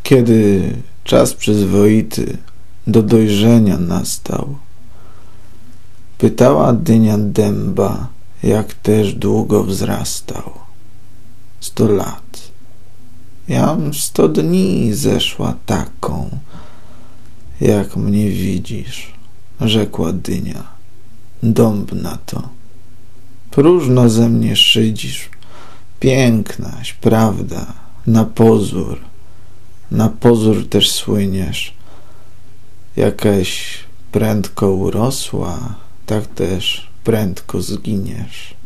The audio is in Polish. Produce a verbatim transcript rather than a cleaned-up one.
Kiedy czas przyzwoity do dojrzenia nastał, pytała dynia dęba, jak też długo wzrastał. Sto lat. Jam sto dni zeszła taką, jak mnie widzisz, rzekła dynia. Dąb na to. Próżno ze mnie szydzisz, pięknaś, prawda, na pozór, na pozór też słyniesz. Jakaś prędko urosła, tak też prędko zginiesz.